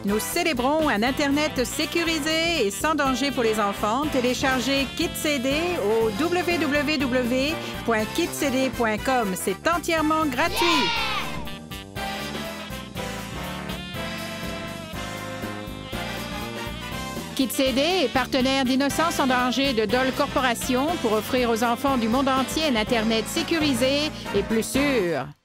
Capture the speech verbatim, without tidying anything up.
Nous célébrons un Internet sécurisé et sans danger pour les enfants. Téléchargez KidCD au w w w point kid c d point com. C'est entièrement gratuit. KidCD est partenaire d'Innocence en danger de Dole Corporation pour offrir aux enfants du monde entier un Internet sécurisé et plus sûr.